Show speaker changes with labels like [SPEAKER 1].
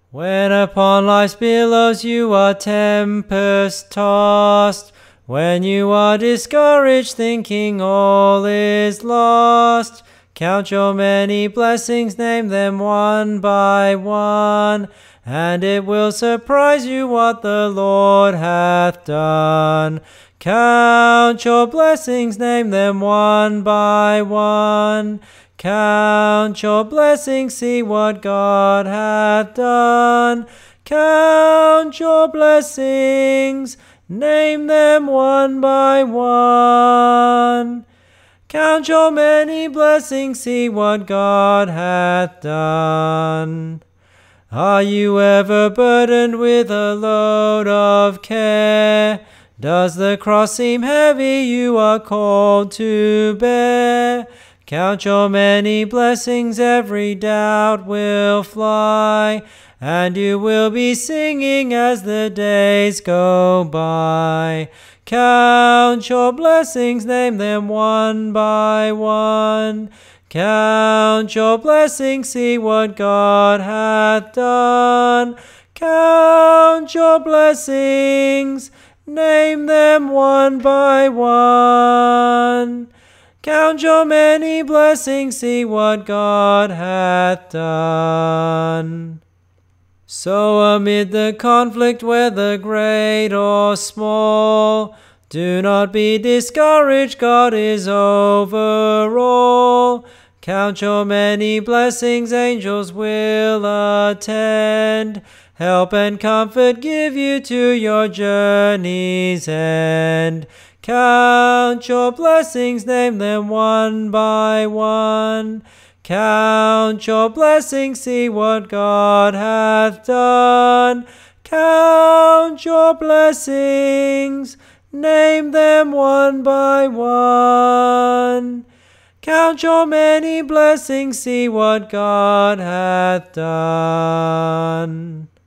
[SPEAKER 1] When upon life's billows you are tempest-tossed, when you are discouraged, thinking all is lost, count your many blessings, name them one by one, and it will surprise you what the Lord hath done. Count your blessings, name them one by one. Count your blessings, see what God hath done. Count your blessings, name them one by one. Count your many blessings, see what God hath done. Are you ever burdened with a load of care? Does the cross seem heavy you are called to bear? Count your many blessings, every doubt will fly, and you will be singing as the days go by. Count your blessings, name them one by one. Count your blessings, see what God hath done. Count your blessings, name them one by one. Count your many blessings, see what God hath done. So amid the conflict, whether great or small, do not be discouraged, God is over all. Count your many blessings, angels will attend, help and comfort give you to your journey's end. Count your blessings, name them one by one. Count your blessings, see what God hath done. Count your blessings, name them one by one. Count your many blessings, see what God hath done.